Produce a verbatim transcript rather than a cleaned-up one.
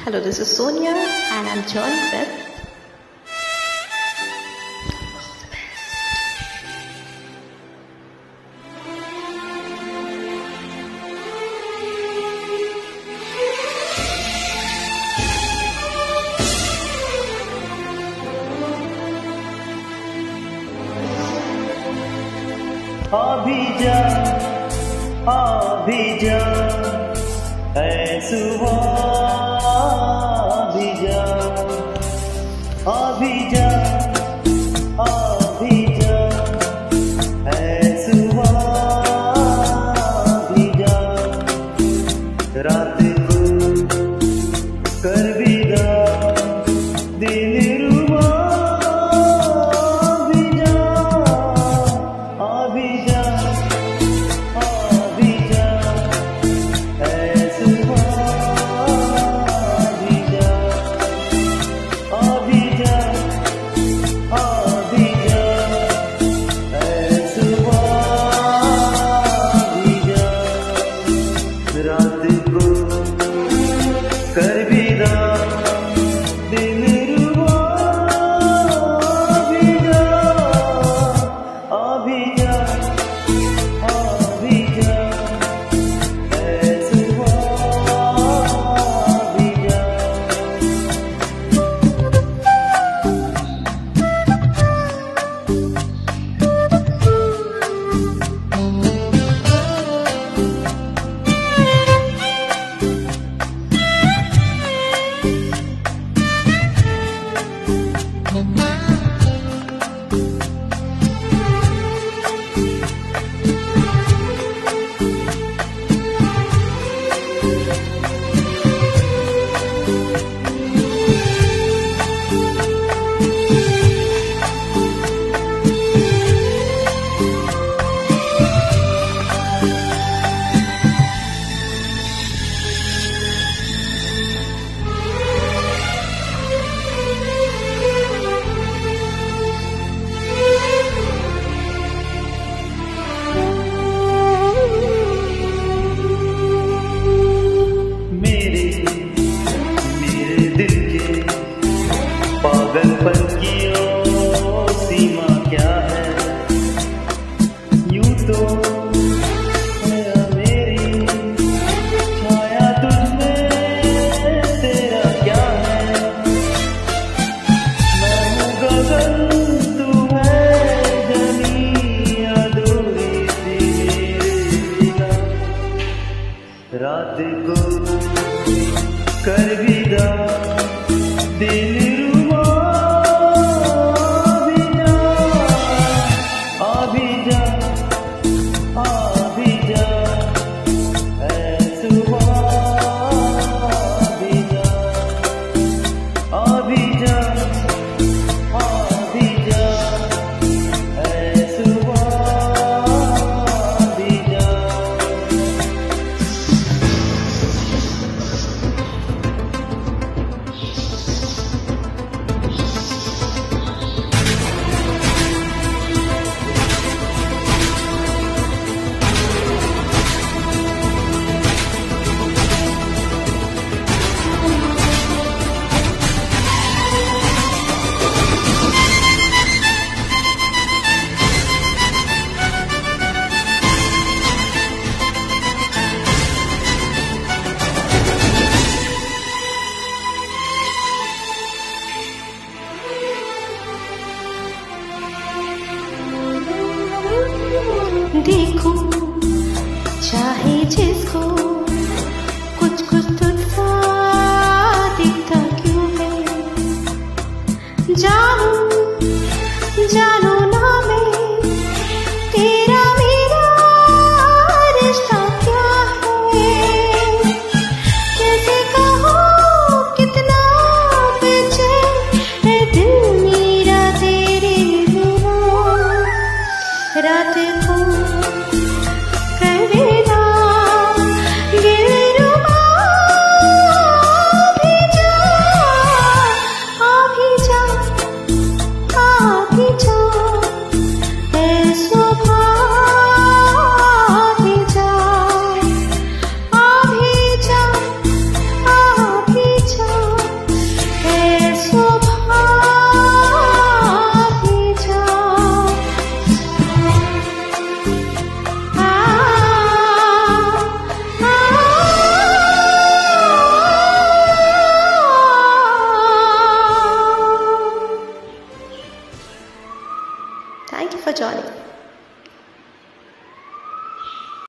Hello, this is Sonia and I'm joined with अभी जा अभी जा ऐ सुबह अभी जा अभी जा अभी जा ऐ सुबह अभी जा रात को कर विदा दिन रुबा अभी जा अभी जा अभी जा ऐ सुबह अभी जा अभी जा अभी जा ऐ सुबह अभी जा रात को कर विदा दिन रुबा अभी जा अभी जा अभी जा ऐ सुबह अभी जा मेरे मेरे दिल के पागलपन की ओ सीमा क्या है यूं तो है मेरी छाया तुझ में तेरा क्या है मैं हूँ गगन तू है जमी अधूरी सी मेरे बिना रात को कर विदा दिन रुबा अभी जा अभी जा अभी जा ऐ सुबह अभी जा अभी जा अभी जा ऐ सुबह अभी जा for joining.